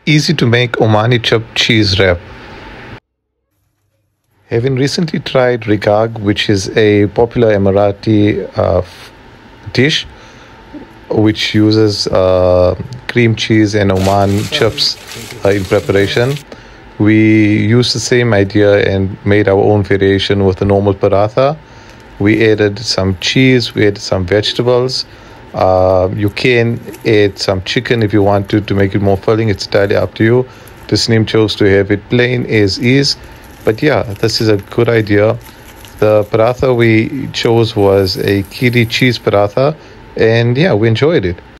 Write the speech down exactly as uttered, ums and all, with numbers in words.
Easy to make Omani Chip cheese wrap. Having recently tried rigag, which is a popular Emirati uh, f- dish which uses uh, cream cheese and Oman chips uh, in preparation, we used the same idea and made our own variation with the normal paratha. We added some cheese, we added some vegetables. Uh, you can add some chicken if you want to to make it more filling. It's entirely up to you. Tasneem chose to have it plain as is. But yeah, this is a good idea. The paratha we chose was a kiri cheese paratha, and yeah, we enjoyed it.